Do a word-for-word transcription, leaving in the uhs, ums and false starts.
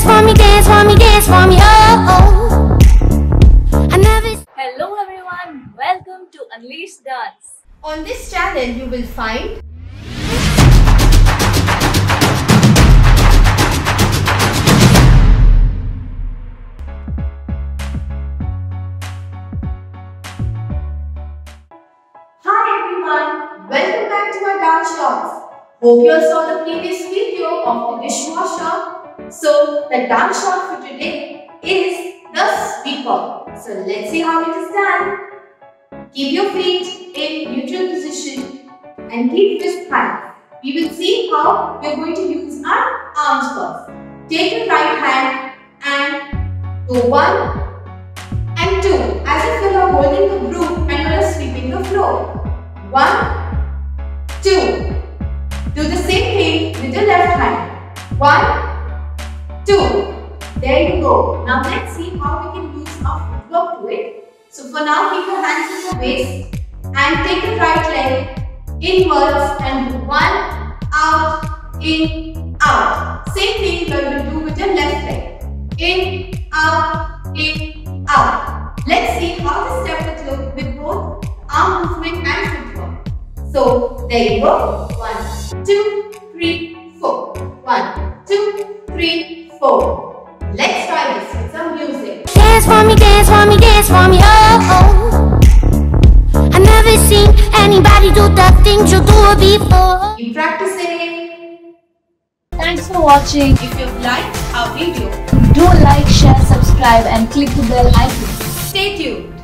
for me, dance for me, dance for me, oh, oh. I never... Hello everyone, welcome to Unleash Dance. On this channel you will find Hi everyone, welcome back to our dance shorts. Hope you all saw the previous video of the dishwasher. So the dance shot for today is the sweeper. So let's see how it is done. Keep your feet in neutral position and keep wrist high. We will see how we are going to use our arms first. Take your right hand and go one and two as if you are holding the broom and you are sweeping the floor. One, two. Do the same thing with your left hand. One, two. There you go. Now let's see how we can use our footwork to it. So for now, keep your hands in your waist and take your right leg inwards and do one, out, in, out. Same thing you will do with your left leg. In, out, in, out. Let's see how this step would look with both arm movement and footwork. So there you go. One, two, three, four. One, two, three, four. Let's try this with some music. Dance for me, dance for me, dance for me, oh, oh. I never seen anybody do the things you do before. Keep practicing. Thanks for watching. If you've liked our video, Do like, share, subscribe and click the bell icon. stay tuned.